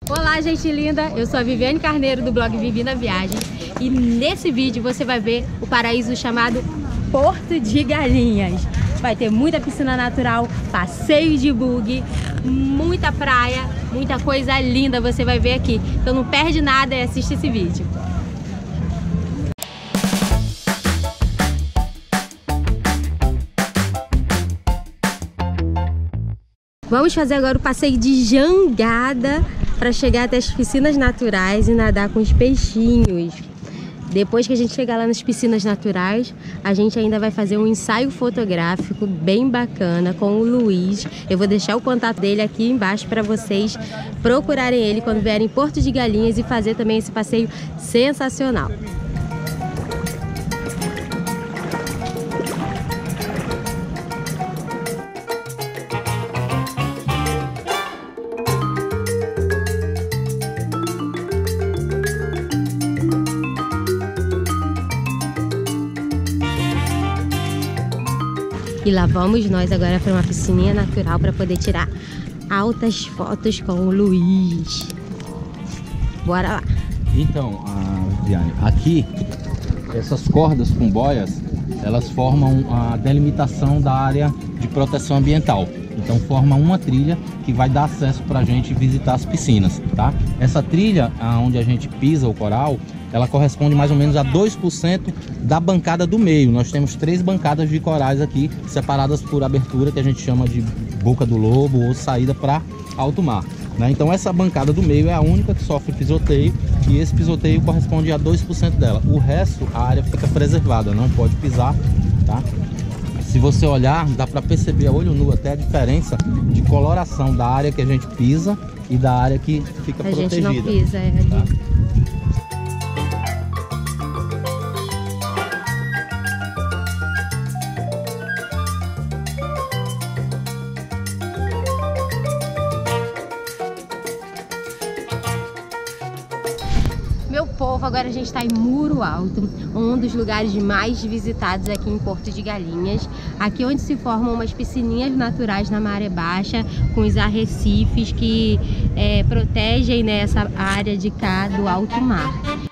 Olá, gente linda! Eu sou a Viviane Carneiro do blog Vivi na Viagem e nesse vídeo você vai ver o paraíso chamado Porto de Galinhas. Vai ter muita piscina natural, passeio de buggy, muita praia, muita coisa linda você vai ver aqui. Então não perde nada e assiste esse vídeo. Vamos fazer agora o passeio de jangada para chegar até as piscinas naturais e nadar com os peixinhos. Depois que a gente chegar lá nas piscinas naturais, a gente ainda vai fazer um ensaio fotográfico bem bacana com o Luiz. Eu vou deixar o contato dele aqui embaixo para vocês procurarem ele quando vierem em Porto de Galinhas e fazer também esse passeio sensacional. E lá vamos nós agora para uma piscininha natural para poder tirar altas fotos com o Luiz. Bora lá! Então, Viviane, aqui essas cordas com boias, elas formam a delimitação da área de proteção ambiental. Então forma uma trilha que vai dar acesso para a gente visitar as piscinas, tá? Essa trilha, onde a gente pisa o coral, ela corresponde mais ou menos a 2% da bancada do meio. Nós temos 3 bancadas de corais aqui, separadas por abertura, que a gente chama de boca do lobo ou saída para alto mar, né? Então essa bancada do meio é a única que sofre pisoteio e esse pisoteio corresponde a 2% dela. O resto, a área fica preservada, não pode pisar, tá? Se você olhar, dá para perceber a olho nu até a diferença de coloração da área que a gente pisa e da área que fica protegida. A gente não pisa, é ali. Tá? Meu povo, agora a gente está em Muro Alto, um dos lugares mais visitados aqui em Porto de Galinhas. Aqui onde se formam umas piscininhas naturais na maré baixa, com os arrecifes que protegem, né, essa área de cá do alto mar.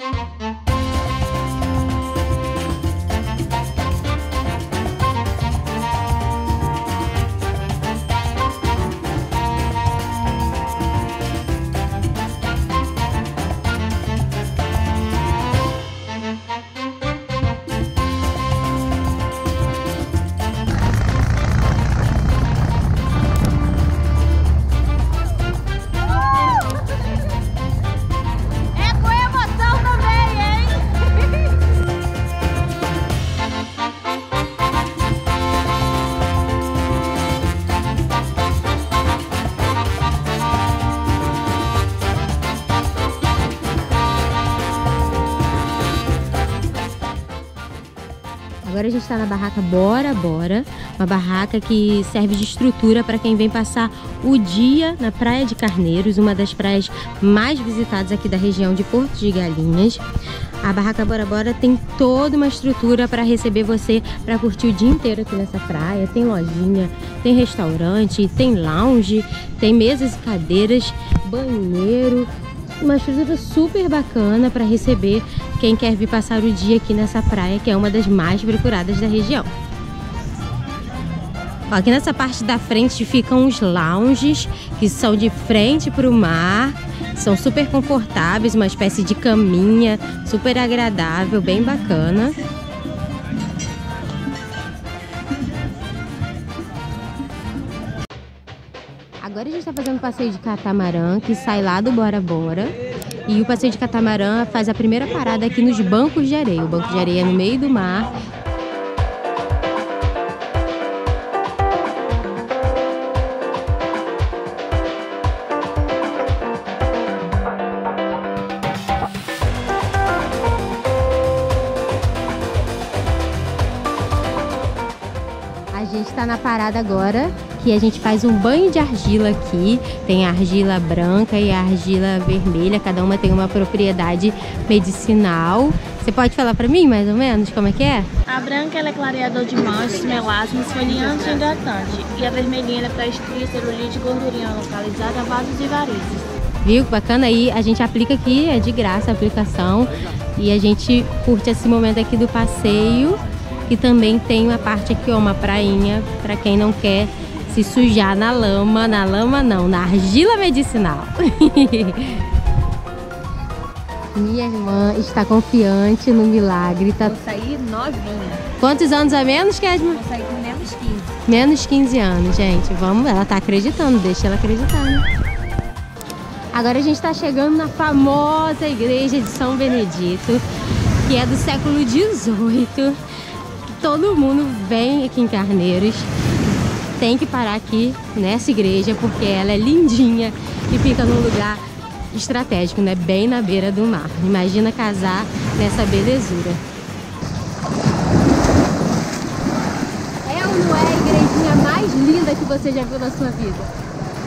Agora a gente está na barraca Bora Bora, uma barraca que serve de estrutura para quem vem passar o dia na Praia de Carneiros, uma das praias mais visitadas aqui da região de Porto de Galinhas. A barraca Bora Bora tem toda uma estrutura para receber você para curtir o dia inteiro aqui nessa praia. Tem lojinha, tem restaurante, tem lounge, tem mesas e cadeiras, banheiro. Uma estrutura super bacana para receber quem quer vir passar o dia aqui nessa praia, que é uma das mais procuradas da região. Ó, aqui nessa parte da frente ficam os lounges, que são de frente para o mar. São super confortáveis, uma espécie de caminha, super agradável, bem bacana. Agora a gente está fazendo um passeio de catamarã que sai lá do Bora Bora. E o passeio de catamarã faz a primeira parada aqui nos bancos de areia. O banco de areia é no meio do mar. A gente está na parada agora, que a gente faz um banho de argila aqui. Tem a argila branca e a argila vermelha, cada uma tem uma propriedade medicinal. Você pode falar pra mim mais ou menos como é que é? A branca ela é clareador de manchas, melasmas, esfoliante e hidratante. E a vermelhinha é para estria, celulite, gordurinha localizada, vasos e varizes. Viu que bacana? Aí a gente aplica aqui, é de graça a aplicação. E a gente curte esse momento aqui do passeio. Que também tem uma parte aqui, ó, uma prainha, para quem não quer se sujar na lama. Na lama não, na argila medicinal. Minha irmã está confiante no milagre. Tá... Vou sair novinha. Quantos anos a menos, Kedma? Vou sair com menos 15. Menos 15 anos, gente. Vamos, ela tá acreditando, deixa ela acreditar, né? Agora a gente tá chegando na famosa igreja de São Benedito, que é do século XVIII. Todo mundo vem aqui em Carneiros. Tem que parar aqui nessa igreja, porque ela é lindinha e fica num lugar estratégico, né? Bem na beira do mar. Imagina casar nessa belezura. É ou não é a igrejinha mais linda que você já viu na sua vida?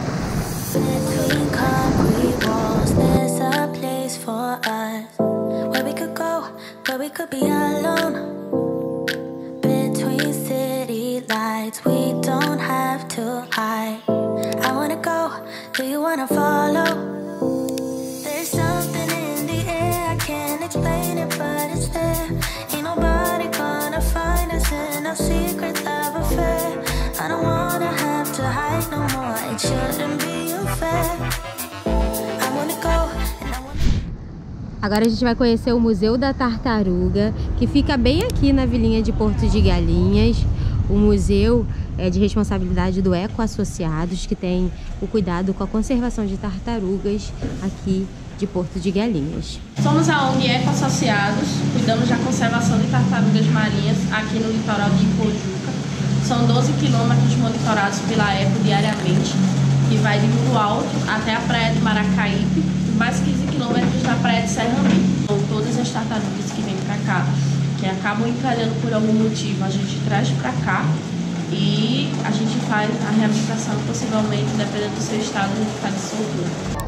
Agora a gente vai conhecer o Museu da Tartaruga, que fica bem aqui na vilinha de Porto de Galinhas. O museu é de responsabilidade do Eco Associados, que tem o cuidado com a conservação de tartarugas aqui de Porto de Galinhas. Somos a ONG Eco Associados, cuidamos da conservação de tartarugas marinhas aqui no litoral de Ipojuca. São 12 quilômetros monitorados pela Eco diariamente, que vai de Muro Alto até a praia de Maracaípe, mais 15 quilômetros da praia de Serrami. Então, todas as tartarugas que vêm para cá, que acabam encalhando por algum motivo, a gente traz para cá e a gente faz a reabilitação, possivelmente, dependendo do seu estado, a gente faz de soltura.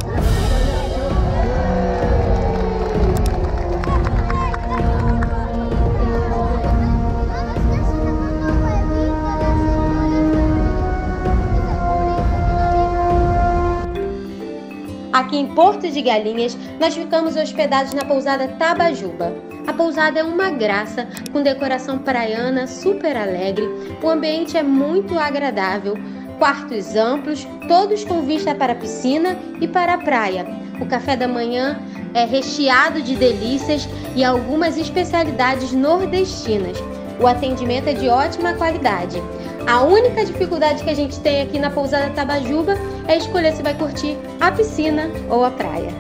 Aqui em Porto de Galinhas, nós ficamos hospedados na pousada Tabajuba. A pousada é uma graça, com decoração praiana super alegre. O ambiente é muito agradável, quartos amplos, todos com vista para a piscina e para a praia. O café da manhã é recheado de delícias e algumas especialidades nordestinas. O atendimento é de ótima qualidade. A única dificuldade que a gente tem aqui na pousada Tabajuba é escolher se vai curtir a piscina ou a praia.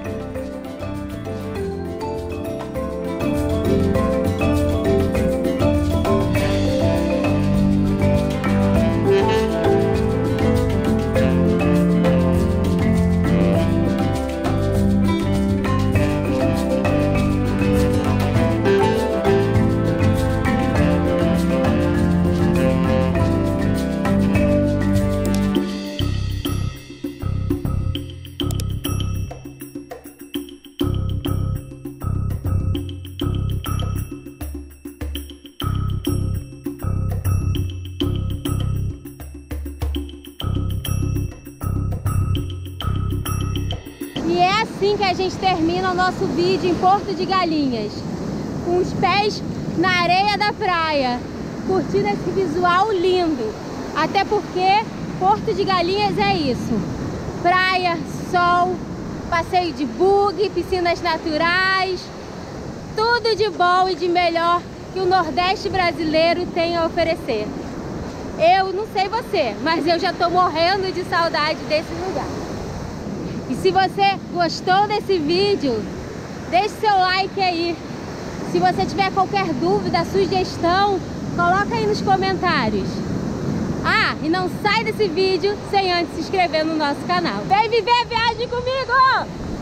E é assim que a gente termina o nosso vídeo em Porto de Galinhas, com os pés na areia da praia, curtindo esse visual lindo. Até porque Porto de Galinhas é isso: praia, sol, passeio de buggy, piscinas naturais, tudo de bom e de melhor que o Nordeste brasileiro tem a oferecer. Eu não sei você, mas eu já tô morrendo de saudade desse lugar. E se você gostou desse vídeo, deixe seu like aí. Se você tiver qualquer dúvida, sugestão, coloca aí nos comentários. Ah, e não sai desse vídeo sem antes se inscrever no nosso canal. Vem viver a viagem comigo!